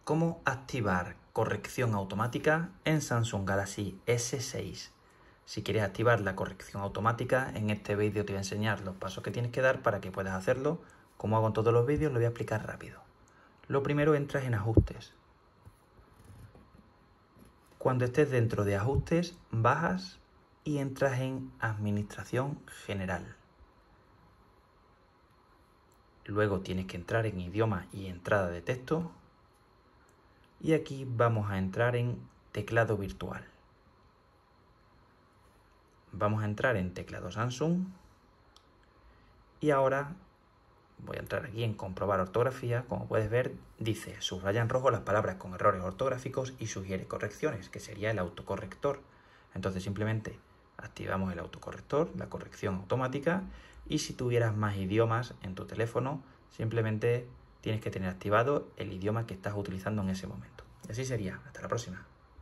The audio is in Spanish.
cómo activar corrección automática en Samsung Galaxy S6. Si quieres activar la corrección automática, en este vídeo te voy a enseñar los pasos que tienes que dar para que puedas hacerlo. Como hago en todos los vídeos, lo voy a explicar rápido. Lo primero, entras en ajustes. Cuando estés dentro de ajustes, bajas y entras en administración general. Luego tienes que entrar en idioma y entrada de texto. Y aquí vamos a entrar en teclado virtual. Vamos a entrar en teclado Samsung. Y ahora voy a entrar aquí en comprobar ortografía. Como puedes ver, dice subraya en rojo las palabras con errores ortográficos y sugiere correcciones, que sería el autocorrector. Entonces simplemente activamos el autocorrector, la corrección automática, y si tuvieras más idiomas en tu teléfono, simplemente tienes que tener activado el idioma que estás utilizando en ese momento. Y así sería. Hasta la próxima.